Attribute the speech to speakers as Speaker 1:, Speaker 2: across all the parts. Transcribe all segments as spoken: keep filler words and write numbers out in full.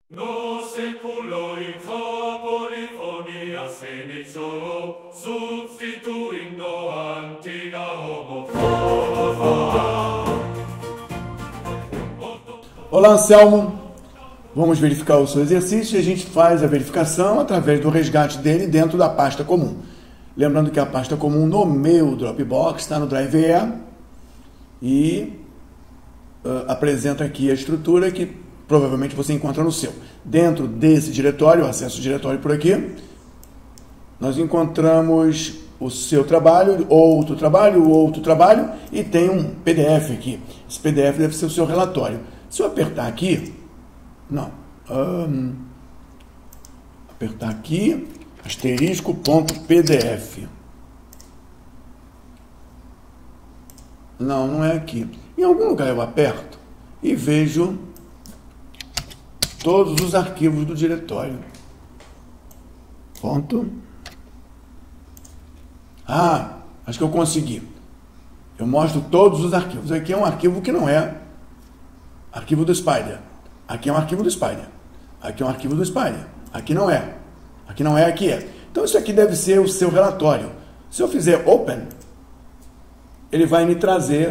Speaker 1: No seculo in popoli fonia senitio, substituindo antiga homofobia.
Speaker 2: Olá, Anselmo. Vamos verificar o seu exercício e a gente faz a verificação através do resgate dele dentro da pasta comum. Lembrando que a pasta comum no meu Dropbox está no Drive E e uh, apresenta aqui a estrutura que provavelmente você encontra no seu. Dentro desse diretório, acesso ao diretório por aqui, nós encontramos o seu trabalho, outro trabalho, outro trabalho, e tem um P D F aqui. Esse P D F deve ser o seu relatório. Se eu apertar aqui, não, hum, apertar aqui, asterisco.pdf. Não, não é aqui. Em algum lugar eu aperto e vejo todos os arquivos do diretório. Ponto. Ah, acho que eu consegui. Eu mostro todos os arquivos. Aqui é um arquivo que não é arquivo do Spider. Aqui é um arquivo do Spider. Aqui é um arquivo do Spider. Aqui não é. Aqui não é, aqui é. Então isso aqui deve ser o seu relatório. Se eu fizer Open, ele vai me trazer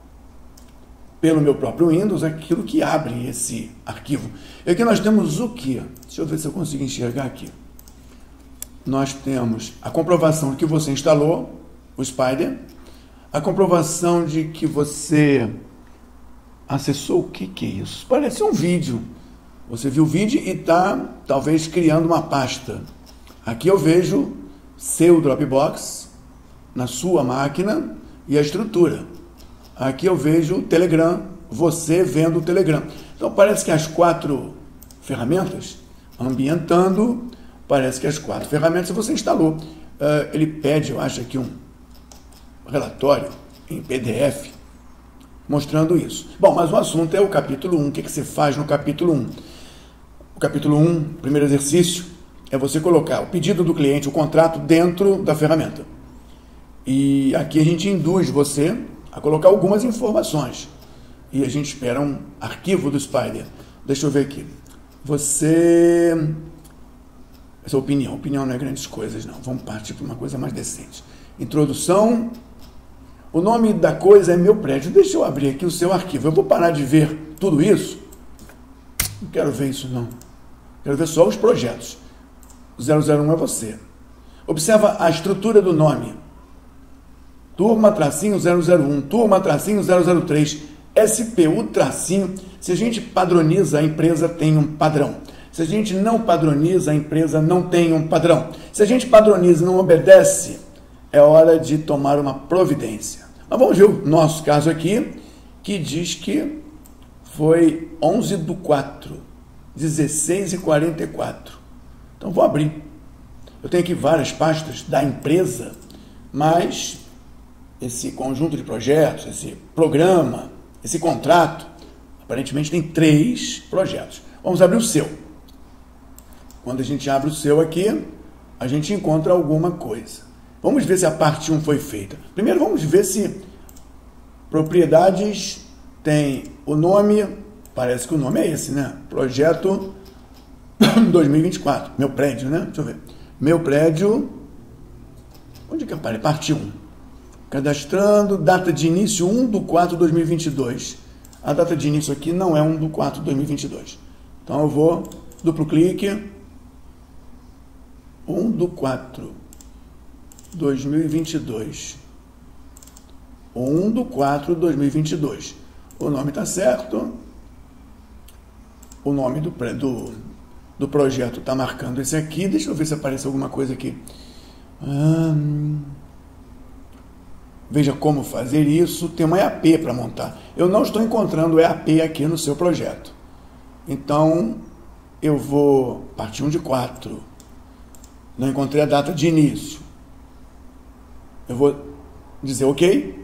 Speaker 2: pelo meu próprio Windows aquilo que abre esse arquivo. E aqui nós temos o quê? Deixa eu ver se eu consigo enxergar aqui. Nós temos a comprovação de que você instalou o Spider, a comprovação de que você acessou o que que é isso? Parece um vídeo. Você viu o vídeo e está, talvez, criando uma pasta. Aqui eu vejo seu Dropbox na sua máquina e a estrutura. Aqui eu vejo o Telegram, você vendo o Telegram. Então parece que as quatro ferramentas, ambientando, parece que as quatro ferramentas você instalou. Uh, ele pede, eu acho, aqui um relatório em P D F, mostrando isso. Bom, mas o assunto é o capítulo um. O que, que você faz no capítulo um? O capítulo um, primeiro exercício, é você colocar o pedido do cliente, o contrato, dentro da ferramenta. E aqui a gente induz você a colocar algumas informações. E a gente espera um arquivo do Spider. Deixa eu ver aqui. Você... Essa é opinião. Opinião não é grandes coisas, não. Vamos partir para uma coisa mais decente. Introdução. O nome da coisa é meu prédio. Deixa eu abrir aqui o seu arquivo. Eu vou parar de ver tudo isso. Não quero ver isso, não. Quero ver só os projetos. O zero zero um é você. Observa a estrutura do nome. Turma, tracinho, zero zero um. Turma, tracinho, zero zero três. S P U, tracinho. Se a gente padroniza, a empresa tem um padrão. Se a gente não padroniza, a empresa não tem um padrão. Se a gente padroniza e não obedece, é hora de tomar uma providência. Mas vamos ver o nosso caso aqui, que diz que foi onze do quatro, dezesseis e quarenta e quatro. Então vou abrir. Eu tenho aqui várias pastas da empresa, mas esse conjunto de projetos, esse programa, esse contrato, aparentemente tem três projetos. Vamos abrir o seu. Quando a gente abre o seu aqui, a gente encontra alguma coisa. Vamos ver se a parte um foi feita. Primeiro vamos ver se propriedades tem o nome, parece que o nome é esse, né? Projeto dois mil e vinte e quatro, meu prédio, né? Deixa eu ver. Meu prédio, onde que aparece? Parte um. Cadastrando, data de início um do quatro de dois mil e vinte e dois. A data de início aqui não é um do quatro de dois mil e vinte e dois. Então eu vou, duplo clique, um do quatro de dois mil e vinte e dois. um do quatro de dois mil e vinte e dois. O nome está certo. O nome do, do, do projeto está marcando esse aqui. Deixa eu ver se aparece alguma coisa aqui. Hum... Veja como fazer isso. Tem uma E A P para montar. Eu não estou encontrando E A P aqui no seu projeto. Então, eu vou partir um de quatro. Não encontrei a data de início. Eu vou dizer OK.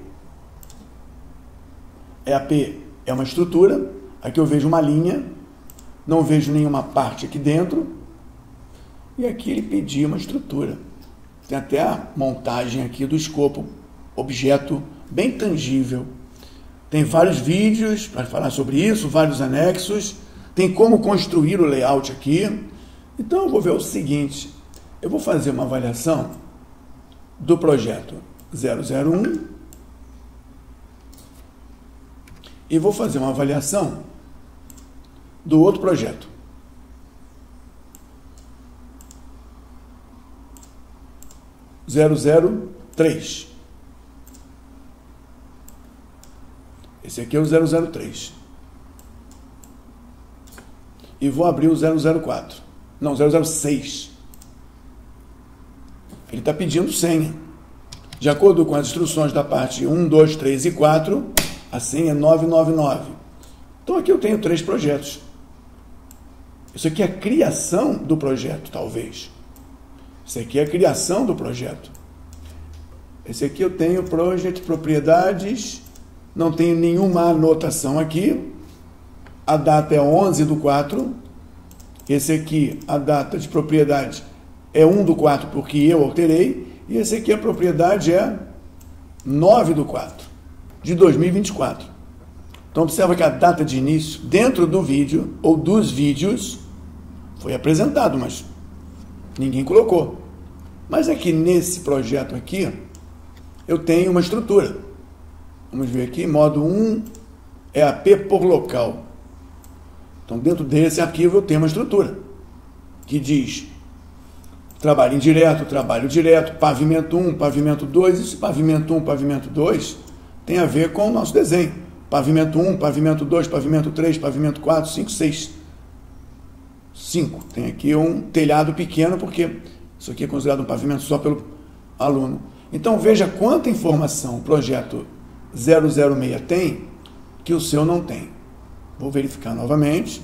Speaker 2: E A P é uma estrutura. Aqui eu vejo uma linha. Não vejo nenhuma parte aqui dentro. E aqui ele pediu uma estrutura. Tem até a montagem aqui do escopo. Objeto bem tangível. Tem vários vídeos para falar sobre isso, vários anexos. tem como construir o layout aqui. Então eu vou ver o seguinte, eu vou fazer uma avaliação do projeto zero zero um e vou fazer uma avaliação do outro projeto. zero zero três. Esse aqui é o zero zero três. E vou abrir o zero zero quatro. Não, zero zero seis. Ele está pedindo senha. De acordo com as instruções da parte um, dois, três e quatro, a senha é nove nove nove. Então aqui eu tenho três projetos. Isso aqui é a criação do projeto, talvez. Isso aqui é a criação do projeto. Esse aqui eu tenho Project, Propriedades, não tenho nenhuma anotação aqui. A data é onze do quatro. Esse aqui, a data de propriedade é um do quatro, porque eu alterei. E esse aqui, a propriedade é nove do quatro, de dois mil e vinte e quatro. Então, observa que a data de início, dentro do vídeo, ou dos vídeos, foi apresentado, mas ninguém colocou. Mas aqui, nesse projeto aqui, eu tenho uma estrutura. Vamos ver aqui, modo um é A P por local. Então, dentro desse arquivo, eu tenho uma estrutura que diz trabalho indireto, trabalho direto, pavimento um, pavimento dois. Esse pavimento um, pavimento dois tem a ver com o nosso desenho. Pavimento um, pavimento dois, pavimento três, pavimento quatro, cinco, seis. cinco. Tem aqui um telhado pequeno, porque isso aqui é considerado um pavimento só pelo aluno. Então, veja quanta informação o projeto zero zero seis tem que o seu não tem. Vou verificar novamente.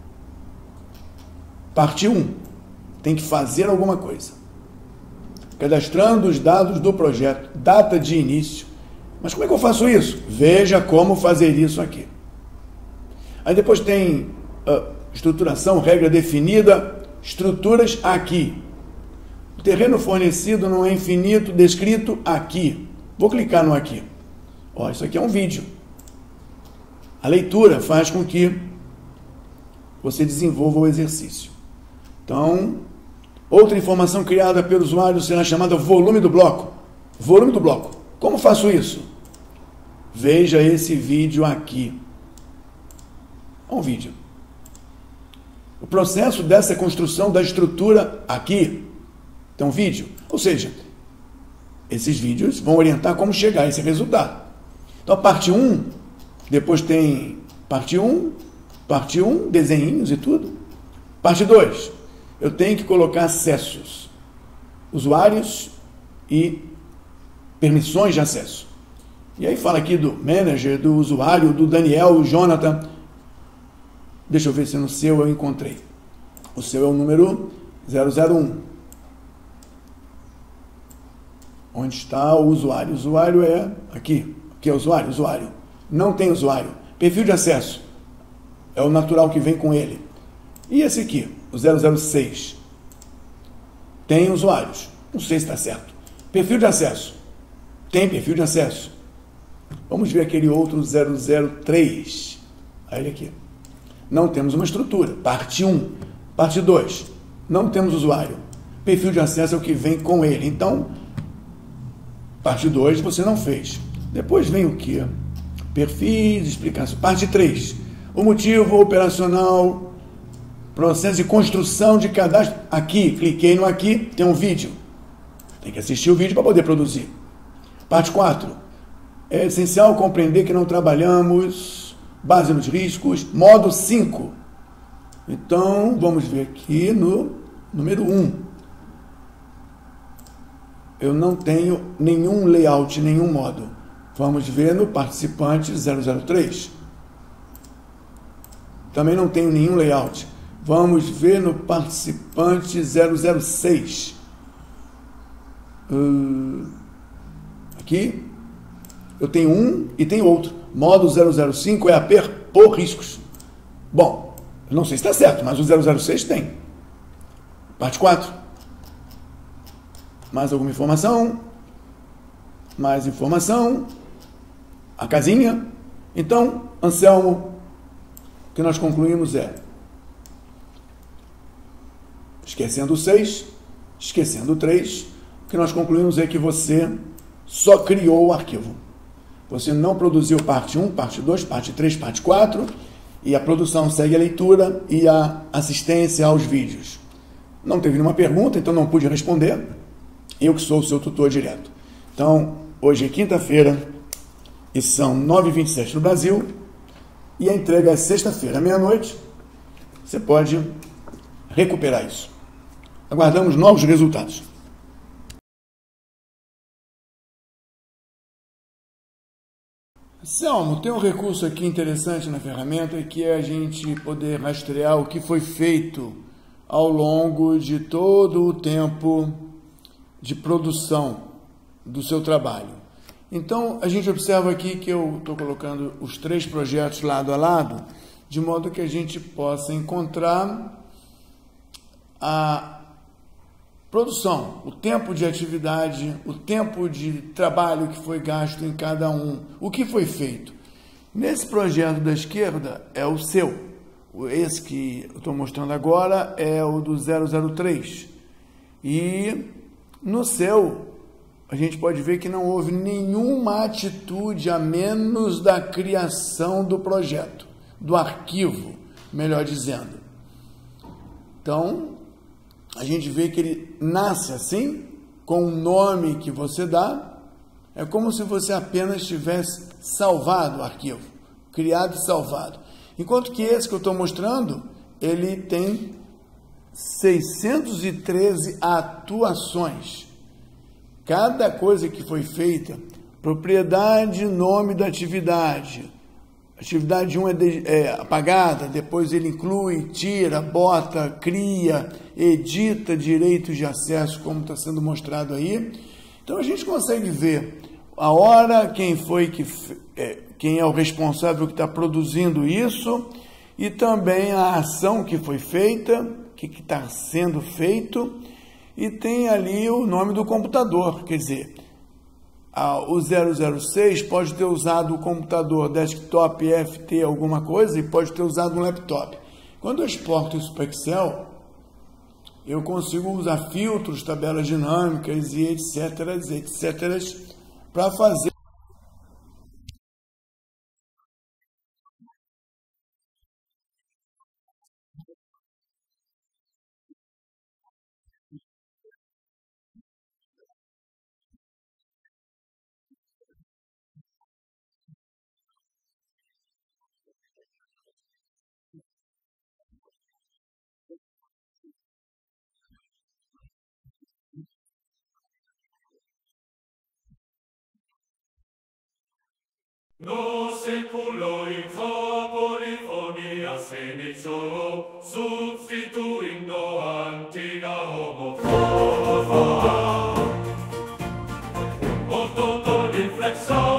Speaker 2: Parte um. Tem que fazer alguma coisa. Cadastrando os dados do projeto. Data de início. Mas como é que eu faço isso? Veja como fazer isso aqui. Aí depois tem uh, estruturação, regra definida, estruturas aqui. O terreno fornecido não é infinito, descrito aqui. Vou clicar no aqui. Ó, isso aqui é um vídeo. A leitura faz com que você desenvolva o exercício. Então, outra informação criada pelo usuário será chamada volume do bloco. Volume do bloco. Como faço isso? Veja esse vídeo aqui. Um vídeo. O processo dessa construção da estrutura aqui. Tem um vídeo. Ou seja, esses vídeos vão orientar como chegar a esse resultado. Então, a parte um, depois tem parte um, parte um, desenhinhos e tudo. Parte dois, eu tenho que colocar acessos, usuários e permissões de acesso. E aí fala aqui do manager, do usuário, do Daniel, do Jonathan. Deixa eu ver se no seu eu encontrei. O seu é o número zero zero um. Onde está o usuário? O usuário é aqui. Aqui é o usuário, usuário. Não tem usuário. Perfil de acesso. É o natural que vem com ele. E esse aqui, o zero zero seis. Tem usuários. Não sei se está certo. Perfil de acesso. Tem perfil de acesso. Vamos ver aquele outro zero zero três. Aí ele aqui. Não temos uma estrutura. Parte um. Parte dois. Não temos usuário. Perfil de acesso é o que vem com ele. Então, parte dois você não fez. Depois vem o quê? Perfis, explicação. Parte três. O motivo operacional, processo de construção de cadastro. Aqui, cliquei no aqui, tem um vídeo. Tem que assistir o vídeo para poder produzir. Parte quatro. É essencial compreender que não trabalhamos base nos riscos. Modo cinco. Então, vamos ver aqui no número um. Eu não tenho nenhum layout, nenhum modo. Vamos ver no participante zero zero três. Também não tenho nenhum layout. Vamos ver no participante zero zero seis. Uh, aqui. Eu tenho um e tenho outro. Modo zero zero cinco é A P por riscos. Bom, não sei se está certo, mas o zero zero seis tem. Parte quatro. Mais alguma informação? Mais informação? A casinha? Então, Anselmo, o que nós concluímos é Esquecendo o seis, esquecendo o três, o que nós concluímos é que você só criou o arquivo. Você não produziu parte um, parte dois, parte três, parte quatro, e a produção segue a leitura e a assistência aos vídeos. Não teve nenhuma pergunta, então não pude responder. Eu que sou o seu tutor direto. Então, hoje é quinta-feira, e são nove e vinte e sete no Brasil, e a entrega é sexta-feira, meia-noite. Você pode recuperar isso. Aguardamos novos resultados. Selmo, tem um recurso aqui interessante na ferramenta, que é a gente poder rastrear o que foi feito ao longo de todo o tempo de produção do seu trabalho. Então, a gente observa aqui que eu estou colocando os três projetos lado a lado, de modo que a gente possa encontrar a produção, o tempo de atividade, o tempo de trabalho que foi gasto em cada um, o que foi feito. Nesse projeto da esquerda é o seu, esse que eu estou mostrando agora é o do zero zero três. E no seu, a gente pode ver que não houve nenhuma atitude a menos da criação do projeto, do arquivo, melhor dizendo. Então, a gente vê que ele nasce assim, com o nome que você dá, é como se você apenas tivesse salvado o arquivo, criado e salvado. Enquanto que esse que eu estou mostrando, ele tem seiscentas e treze atuações. Cada coisa que foi feita, propriedade, nome da atividade. Atividade um é, de, é apagada, depois ele inclui, tira, bota, cria, edita direitos de acesso, como está sendo mostrado aí. Então a gente consegue ver a hora, quem foi que, é, quem é o responsável que está produzindo isso, e também a ação que foi feita, o que está sendo feito, e tem ali o nome do computador, quer dizer, o zero zero seis pode ter usado o computador desktop F T alguma coisa e pode ter usado um laptop. Quando eu exporto isso para Excel, eu consigo usar filtros, tabelas dinâmicas e etc, etc, para fazer
Speaker 1: No seculo in fa polifonia senecio, substituindo antiga homofonia. O tutto l'inflexo